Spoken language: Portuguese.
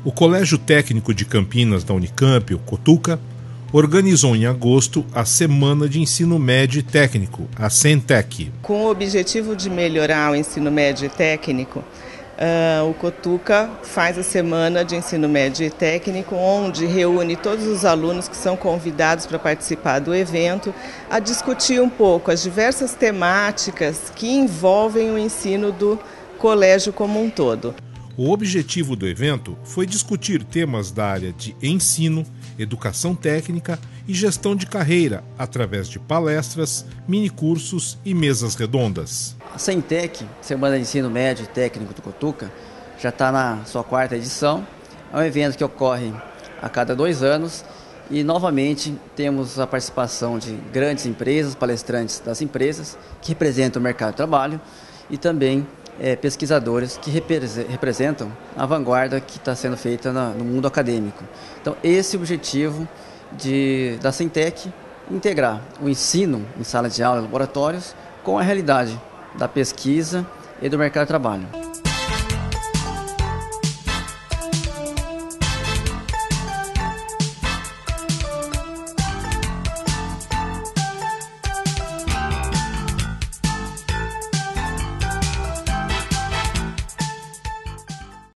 O Colégio Técnico de Campinas da Unicamp, o Cotuca, organizou em agosto a Semana de Ensino Médio e Técnico, a Centec. Com o objetivo de melhorar o ensino médio e técnico, o Cotuca faz a Semana de Ensino Médio e Técnico, onde reúne todos os alunos que são convidados para participar do evento, a discutir um pouco as diversas temáticas que envolvem o ensino do colégio como um todo. O objetivo do evento foi discutir temas da área de ensino, educação técnica e gestão de carreira, através de palestras, minicursos e mesas redondas. A Centec, Semana de Ensino Médio e Técnico do Cotuca, já está na sua 4ª edição. É um evento que ocorre a cada 2 anos e, novamente, temos a participação de grandes empresas, palestrantes das empresas que representam o mercado de trabalho e também pesquisadores que representam a vanguarda que está sendo feita no mundo acadêmico. Então, esse é o objetivo da Centec, integrar o ensino em sala de aula e laboratórios com a realidade da pesquisa e do mercado de trabalho.